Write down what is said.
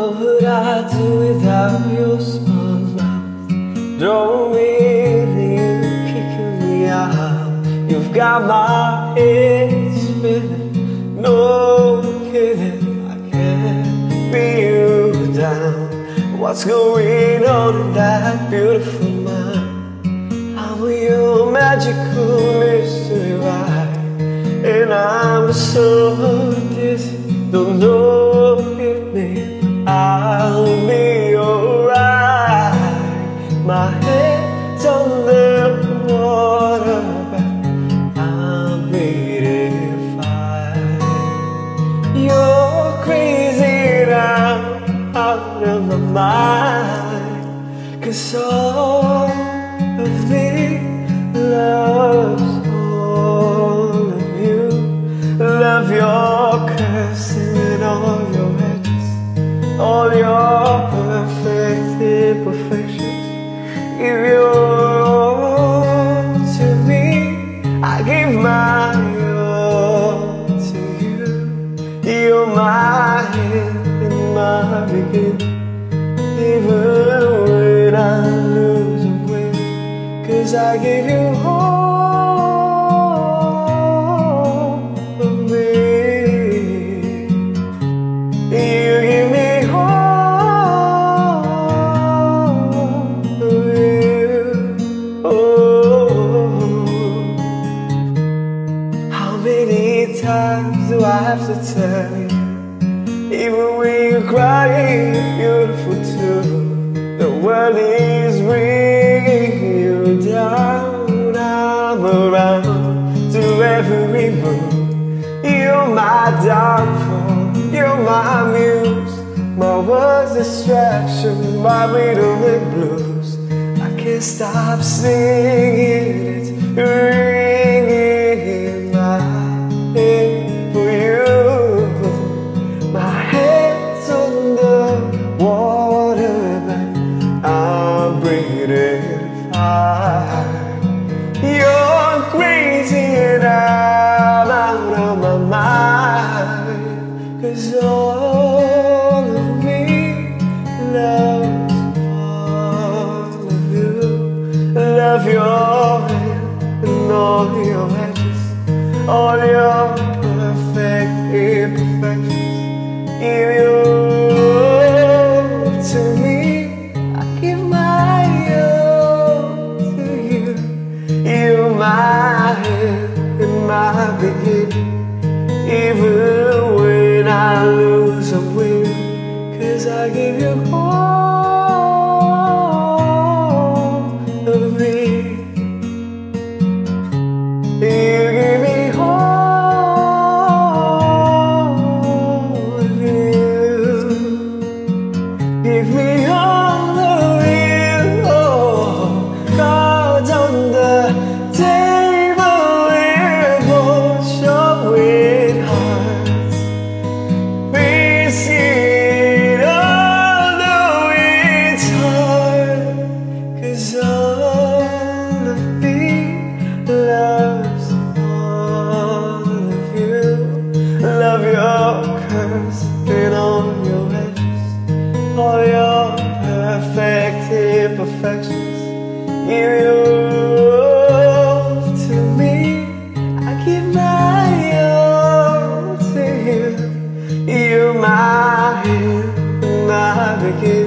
What would I do without your small mouth? Don't really kicking me out. You've got my head spinning, no kidding, I can't pin you down. What's going on in that beautiful mind? I'm your magical mystery ride, and I'm so dizzy, don't know if me I'll be alright. My head's under water, but I'm breathing fine. You're crazy now, out of my mind, 'cause all of me loves all of you. Love your cursing and all your edges, all your perfect imperfections. Give your all to me, I give my all to you. You're my end and my beginning, even when I lose and win, 'cause I give you all of me. You give me times do I have to tell you? Even when you're crying, you're beautiful too. The world is bringing you down. I'm around to every move. You're my downfall, you're my muse, my world's distraction, my rhythm and blues. I can't stop singing, it's ringing in my for you. My head's under water, but I'm breathing fine. You're crazy and I'm out of my mind, 'cause all of me loves all of you. Love your hand and all your edges, all your perfect imperfections. Give your to me, I give my all to you. You're my end and my beginning, even when I lose or win, 'cause I give you all of me. You give me all of you. Give me all of you. Oh, cards on the table, we're both showing hearts. We see it although it's hard, 'cause all of me loves all of you. Love your curves and all your edges, all your perfect imperfections. Give your to me, I give my all to you. You're my end and my beginning,